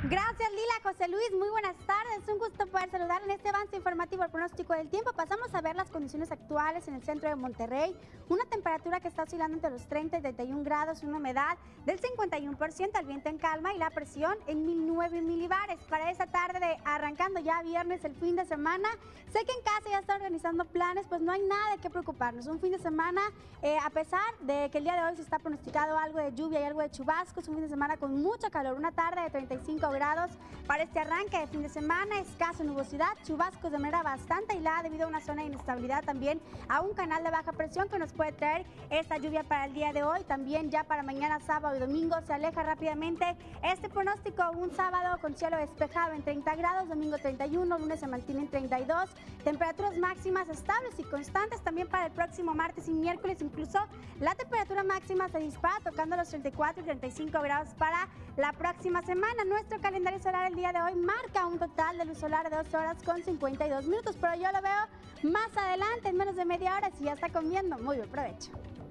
Gracias, Lila. José Luis, muy buenas tardes. Un gusto poder saludar en este avance informativo al pronóstico del tiempo. Pasamos a ver las condiciones actuales en el centro de Monterrey. Una temperatura que está oscilando entre los 30 y 31 grados, una humedad del 51%, el viento en calma y la presión en 1009 milibares. Para esta tarde, arrancando ya viernes, el fin de semana, sé que en casa ya está organizando planes, pues no hay nada de qué preocuparnos. Un fin de semana, a pesar de que el día de hoy se está pronosticado algo de lluvia y algo de chubascos, un fin de semana con mucho calor, una tarde de 35 grados para este arranque de fin de semana, escaso nubosidad, chubascos de manera bastante aislada debido a una zona de inestabilidad, también a un canal de baja presión que nos puede traer esta lluvia para el día de hoy. También ya para mañana sábado y domingo se aleja rápidamente este pronóstico, un sábado con cielo despejado en 30 grados, domingo 31, lunes se mantiene en 32, temperaturas máximas estables y constantes también para el próximo martes y miércoles, incluso la temperatura máxima se dispara tocando los 34 y 35 grados para la próxima semana. Nuestro calendario solar el día de hoy marca un total de luz solar de 2 horas con 52 minutos, pero yo lo veo más adelante, en menos de media hora, si ya está comiendo. Muy buen provecho.